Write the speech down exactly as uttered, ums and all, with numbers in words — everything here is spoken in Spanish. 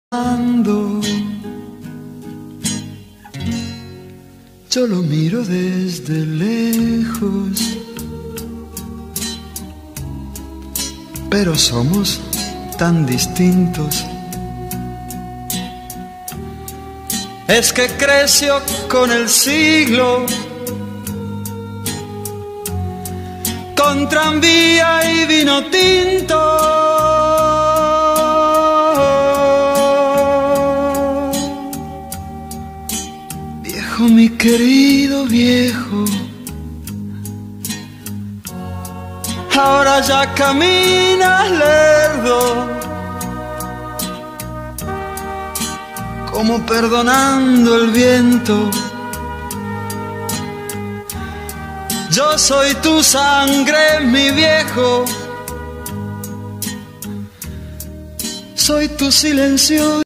Ando, yo lo miro desde lejos, pero somos tan distintos. Es que creció con el siglo, con tranvía y vino tinto. Viejo, mi querido viejo, ahora ya caminas lerdo, como perdonando el viento. Yo soy tu sangre, mi viejo, soy tu silencio.